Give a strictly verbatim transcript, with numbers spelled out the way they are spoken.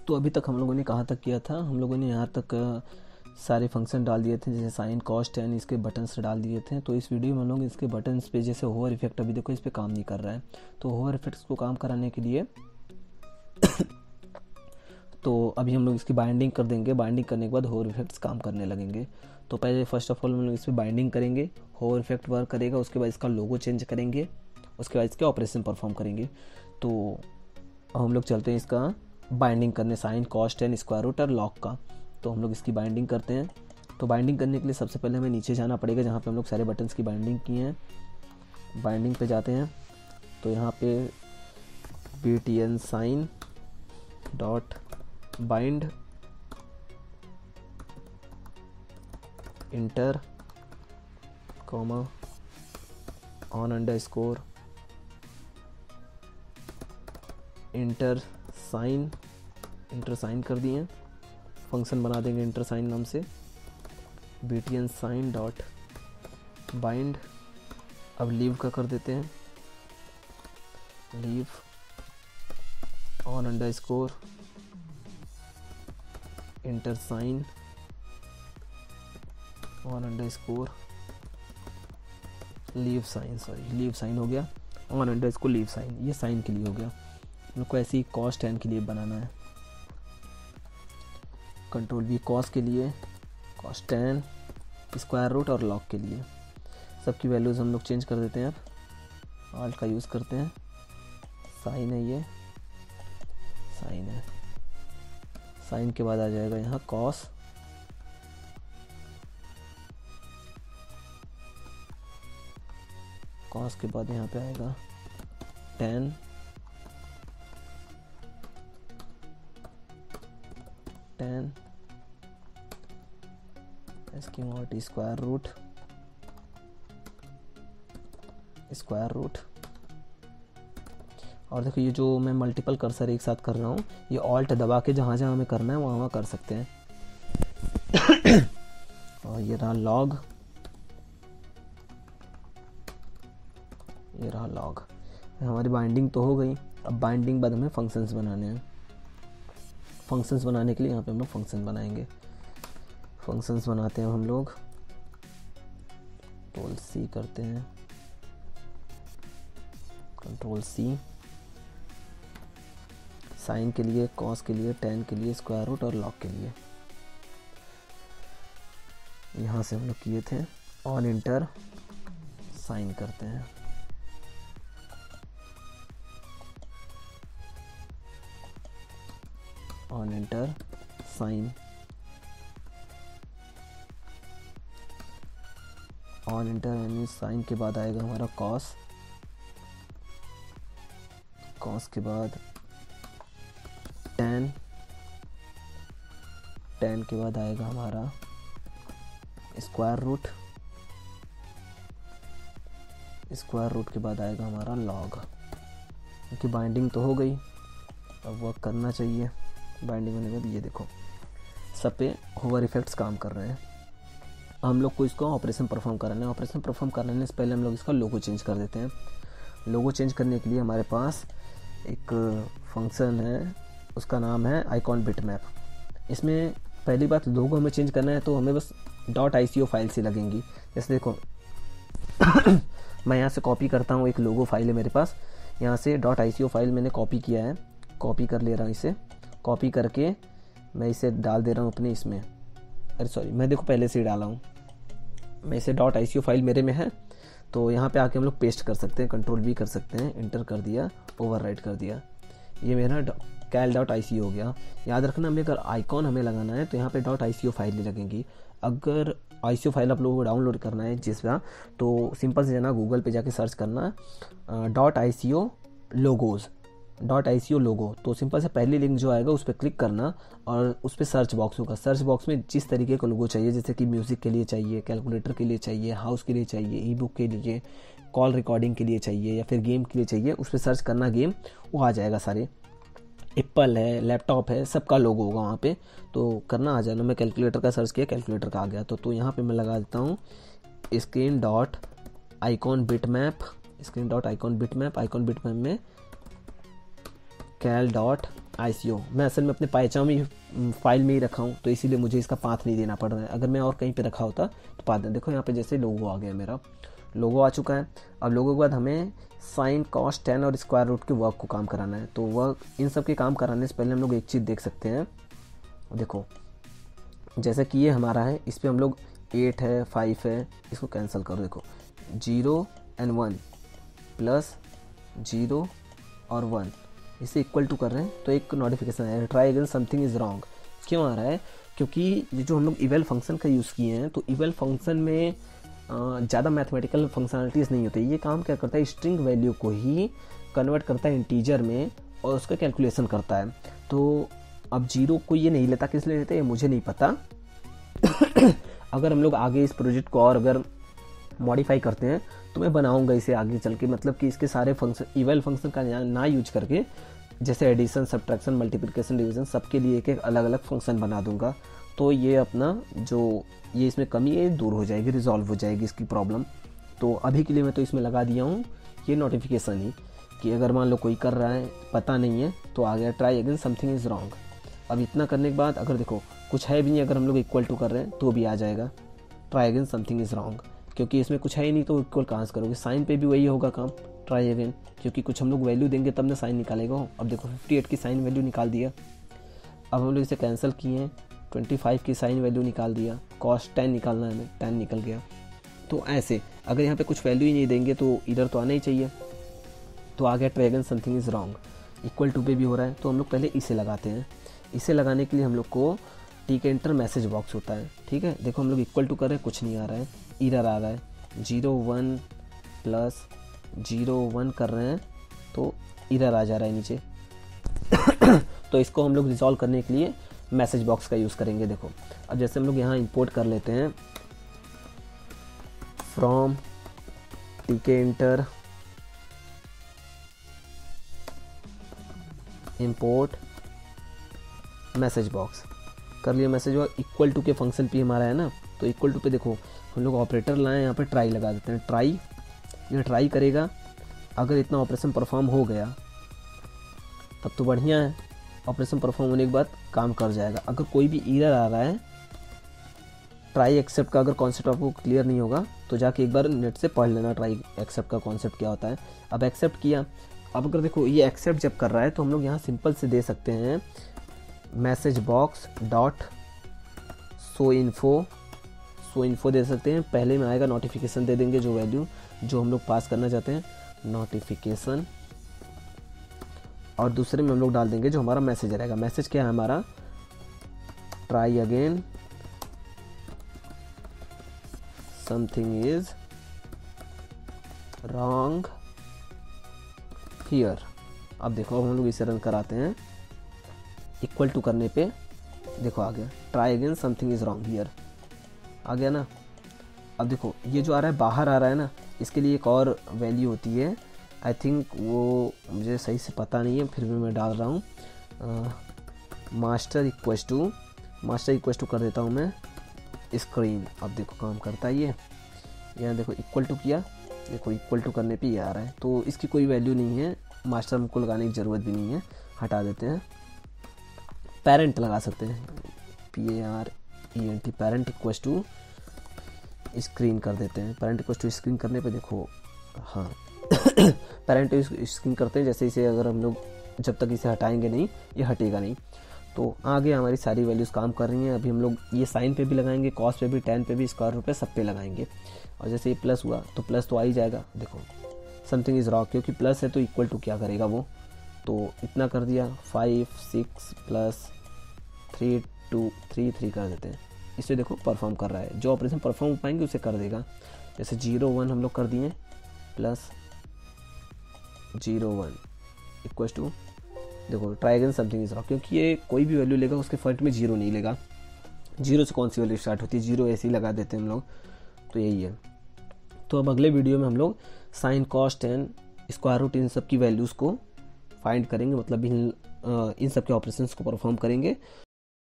तो अभी तक हम लोगों ने कहाँ तक किया था, हम लोगों ने यहाँ तक सारे फंक्शन डाल दिए थे, जैसे साइन कॉस्ट एंड इसके बटन्स डाल दिए थे। तो इस वीडियो में हम लोग इसके बटन्स पे जैसे होवर इफेक्ट, अभी देखो इस पर काम नहीं कर रहा है, तो होवर इफेक्ट्स को काम कराने के लिए तो अभी हम लोग इसकी बाइंडिंग कर देंगे। बाइंडिंग करने के बाद होवर इफेक्ट्स काम करने लगेंगे। तो पहले फर्स्ट ऑफ ऑल हम लोग इस पर बाइंडिंग करेंगे, होवर इफेक्ट वर्क करेगा, उसके बाद इसका लोगो चेंज करेंगे, उसके बाद इसके ऑपरेशन परफॉर्म करेंगे। तो हम लोग चलते हैं इसका बाइंडिंग करने, sine cos and square root और लॉग का। तो हम लोग इसकी बाइंडिंग करते हैं। तो बाइंडिंग करने के लिए सबसे पहले हमें नीचे जाना पड़ेगा, जहाँ पे हम लोग सारे बटन्स की बाइंडिंग किए हैं। बाइंडिंग पे जाते हैं तो यहाँ पे B T N sine dot bind enter comma on underscore enter sine, enter sine कर दिए, फंक्शन बना देंगे इंटर साइन नाम से, B T N sine dot bind. अब लीव का कर देते हैं, leave on underscore enter sine on underscore leave sine, sorry leave sine हो गया, on underscore leave sine, ये साइन के लिए हो गया। हम को ऐसे ही कॉस्ट एन के लिए बनाना है, कंट्रोल वी कॉस्ट के लिए, कॉस्ट एन स्क्वायर रूट और लॉग के लिए सबकी वैल्यूज़ हम लोग चेंज कर देते हैं। अब ऑल्ट का यूज़ करते हैं, साइन है, ये साइन है, साइन के बाद आ जाएगा यहाँ कॉस, कॉस के बाद यहाँ पे आएगा टेन, टेन इसकी mod square root, square root. और देखो ये जो मैं मल्टीपल कर्सर एक साथ कर रहा हूँ, ये ऑल्ट दबा के जहाँ जहाँ हमें करना है वहाँ वहाँ कर सकते हैं। और ये रहा लॉग, ये रहा लॉग। हमारी बाइंडिंग तो हो गई। अब बाइंडिंग बाद हमें फंक्शंस बनाने हैं। फंक्शंस बनाने के लिए यहाँ पे हम लोग फंक्शन बनाएंगे। फंक्शंस बनाते हैं हम लोग, कंट्रोल सी करते हैं, कंट्रोल सी, साइन के लिए, कॉस के लिए, टेन के लिए, स्क्वायर रूट और लॉग के लिए। यहाँ से हम लोग किए थे, ऑन इंटर साइन करते हैं, on enter sine, on enter यानी साइन के बाद आएगा हमारा कॉस, कॉस के बाद टेन, टेन के बाद आएगा हमारा स्क्वायर रूट, स्क्वायर रूट के बाद आएगा हमारा लॉग। क्योंकि बाइंडिंग तो हो गई, अब वर्क करना चाहिए। बाइंडिंग होने के बाद ये देखो सब पे होवर इफेक्ट्स काम कर रहे हैं। हम लोग को इसको ऑपरेशन परफॉर्म कराना है। ऑपरेशन परफॉर्म कराने से पहले हम लोग इसका लोगो चेंज कर देते हैं। लोगो चेंज करने के लिए हमारे पास एक फंक्शन है, उसका नाम है आइकॉन बिटमैप। इसमें पहली बात लोगो हमें चेंज करना है तो हमें बस dot I C O file से लगेंगी। जैसे देखो मैं यहाँ से कॉपी करता हूँ, एक लोगो फाइल है मेरे पास, यहाँ से dot I C O file मैंने कॉपी किया है, कॉपी कर ले रहा हूँ इसे, कॉपी करके मैं इसे डाल दे रहा हूँ अपने इसमें, अरे सॉरी मैं देखो पहले से ही डाला हूँ, मैं इसे dot I C O file मेरे में है। तो यहाँ पे आके हम लोग पेस्ट कर सकते हैं, कंट्रोल वी कर सकते हैं, इंटर कर दिया, ओवरराइट कर दिया, ये मेरा कैल डॉट आई सी ओ हो गया। याद रखना हमें अगर आइकॉन हमें लगाना है तो यहाँ पे dot I C O file ही लगेंगी। अगर आई सी ओ फाइल आप लोगों को डाउनलोड करना है जिस तरह, तो सिंपल से जाना गूगल पे जाके सर्च करना dot I C O logos, dot I C O logo. तो सिंपल से पहली लिंक जो आएगा उस पर क्लिक करना और उस पर सर्च बॉक्स होगा। सर्च बॉक्स में जिस तरीके का लोगो चाहिए, जैसे कि म्यूज़िक के लिए चाहिए, कैलकुलेटर के लिए चाहिए, हाउस के लिए चाहिए, ई बुक के लिए, कॉल रिकॉर्डिंग के लिए चाहिए या फिर गेम के लिए चाहिए, उस पर सर्च करना गेम, वो आ जाएगा सारे। एप्पल है, लैपटॉप है, सबका लोगो होगा वहाँ पे, तो करना आ जाना। मैं कैलकुलेटर का सर्च किया, कैलकुलेटर का आ गया। तो तो यहाँ पे मैं लगा देता हूँ screen dot icon bitmap, screen dot icon bitmap, icon bitmap में कैल डॉट आई सी ओ, मैं असल में अपने पाइचार्म में फाइल में ही रखा हूँ, तो इसीलिए मुझे इसका पाथ नहीं देना पड़ रहा है। अगर मैं और कहीं पे रखा होता तो पाथ, देखो यहाँ पे जैसे लोगो आ गया, मेरा लोगो आ चुका है। अब लोगों के बाद हमें साइन, कॉस, टेन और स्क्वायर रूट के वर्क को काम कराना है। तो वर्क, इन सब के काम कराने से पहले हम लोग एक चीज़ देख सकते हैं। देखो जैसे कि ये हमारा है, इस पर हम लोग एट है, फाइव है, इसको कैंसिल करो। देखो zero and one plus zero और वन, इसे इक्वल टू कर रहे हैं, तो एक नोटिफिकेशन आया, try again something is wrong. क्यों आ रहा है? क्योंकि ये जो हम लोग इवेल फंक्शन का यूज़ किए हैं, तो इवेल फंक्शन में ज़्यादा मैथमेटिकल फंक्शनलिटीज़ नहीं होती। ये काम क्या करता है, स्ट्रिंग वैल्यू को ही कन्वर्ट करता है इंटीजर में और उसका कैलकुलेशन करता है। तो अब जीरो को ये नहीं लेता, किस लिए लेता है ये मुझे नहीं पता। अगर हम लोग आगे इस प्रोजेक्ट को और अगर मॉडिफाई करते हैं तो मैं बनाऊंगा इसे आगे चल के, मतलब कि इसके सारे फंक्शन, इवेल फंक्शन का ना यूज करके, जैसे एडिशन, सब्ट्रैक्शन, मल्टीप्लिकेशन, डिवीजन, सबके लिए एक एक अलग अलग फंक्शन बना दूंगा। तो ये अपना जो ये इसमें कमी है दूर हो जाएगी, रिजॉल्व हो जाएगी इसकी प्रॉब्लम। तो अभी के लिए मैं तो इसमें लगा दिया हूँ ये नोटिफिकेशन ही, कि अगर मान लो कोई कर रहा है पता नहीं है तो आ गया try again something is wrong. अब इतना करने के बाद अगर देखो कुछ है भी नहीं, अगर हम लोग इक्वल टू कर रहे हैं तो भी आ जाएगा try again something is wrong, क्योंकि इसमें कुछ है ही नहीं तो इक्वल कहाँ से करोगे। साइन पे भी वही होगा काम, ट्राई अगेन, क्योंकि कुछ हम लोग वैल्यू देंगे तब ना साइन निकालेगा। अब देखो फिफ्टी एट की साइन वैल्यू निकाल दिया। अब हम लोग इसे कैंसिल किए हैं, ट्वेंटी फाइव की साइन वैल्यू निकाल दिया, कॉस टेन निकालना है, टेन निकल गया। तो ऐसे अगर यहाँ पे कुछ वैल्यू ही नहीं देंगे तो इधर तो आना ही चाहिए। तो आ गया try again something is wrong. Equal to पे भी हो रहा है, तो हम लोग पहले इसे लगाते हैं। इसे लगाने के लिए हम लोग को T K enter message box होता है, ठीक है। देखो हम लोग इक्वल टू कर रहे हैं, कुछ नहीं आ रहा है, इधर आ रहा है zero one plus zero one कर रहे हैं तो इधर आ जा रहा है नीचे। तो इसको हम लोग रिजॉल्व करने के लिए मैसेज बॉक्स का यूज़ करेंगे। देखो अब जैसे हम लोग यहाँ इंपोर्ट कर लेते हैं from T K enter import message box कर लिया। मैसेज बॉक्स इक्वल टू के फंक्शन पे हमारा है ना, तो इक्वल टू पे देखो हम लोग ऑपरेटर लाए, यहाँ पे ट्राई लगा देते हैं। ट्राई, ये ट्राई करेगा, अगर इतना ऑपरेशन परफॉर्म हो गया तब तो बढ़िया है, ऑपरेशन परफॉर्म होने के बाद काम कर जाएगा। अगर कोई भी एरर आ रहा है, ट्राई एक्सेप्ट का अगर कॉन्सेप्ट आपको क्लियर नहीं होगा तो जाके एक बार नेट से पढ़ लेना ट्राई एक्सेप्ट का कॉन्सेप्ट क्या होता है। अब एक्सेप्ट किया, अब अगर देखो ये एक्सेप्ट जब कर रहा है तो हम लोग यहाँ सिंपल से दे सकते हैं message box dot showinfo, showinfo दे सकते हैं। पहले में आएगा नोटिफिकेशन दे देंगे, जो वैल्यू जो हम लोग पास करना चाहते हैं नोटिफिकेशन, और दूसरे में हम लोग डाल देंगे जो हमारा मैसेज रहेगा। मैसेज क्या है हमारा, try again something is wrong here. अब देखो अब हम लोग इसे रन कराते हैं, इक्वल टू करने पे देखो आ गया try again something is wrong here, आ गया ना। अब देखो ये जो आ रहा है बाहर आ रहा है ना, इसके लिए एक और वैल्यू होती है, आई थिंक वो मुझे सही से पता नहीं है, फिर भी मैं डाल रहा हूँ master equals to, master equals to कर देता हूँ मैं स्क्रीन। अब देखो काम करता है ये, यहाँ देखो इक्वल टू किया, देखो इक्वल टू करने पे ये आ रहा है, तो इसकी कोई वैल्यू नहीं है, मास्टर हमको लगाने की ज़रूरत भी नहीं है, हटा देते हैं। पेरेंट लगा सकते हैं, P A R E N T, parent equals to screen कर देते हैं। पेरेंट इक्वस टू स्क्रीन करने पे देखो हाँ पेरेंट स्क्रीन करते हैं, जैसे इसे अगर हम लोग जब तक इसे हटाएंगे नहीं ये हटेगा नहीं। तो आगे हमारी सारी वैल्यूज़ काम कर रही हैं। अभी हम लोग ये साइन पे भी लगाएंगे, कॉस पे भी, टेन पे भी, स्क्वायर रूट पे, सब पे लगाएंगे। और जैसे ये प्लस हुआ तो प्लस तो आ ही जाएगा। देखो समथिंग इज़ रॉन्ग, क्योंकि प्लस है तो इक्वल टू क्या करेगा वो, तो इतना कर दिया, five six plus three two three three कर देते हैं। इससे देखो परफॉर्म कर रहा है, जो ऑपरेशन परफॉर्म हो पाएंगे उसे कर देगा। जैसे जीरो वन हम लोग कर दिए, plus zero one equals to, देखो try again something is wrong, क्योंकि ये कोई भी वैल्यू लेगा उसके फर्स्ट में जीरो नहीं लेगा। जीरो से कौन सी वैल्यू स्टार्ट होती है, जीरो ऐसे ही लगा देते हैं हम लोग, तो यही है। तो अब अगले वीडियो में हम लोग sine, cos, ten, square root, इन सब की वैल्यूज़ को फाइंड करेंगे, मतलब इन इन सब के ऑपरेशंस को परफॉर्म करेंगे।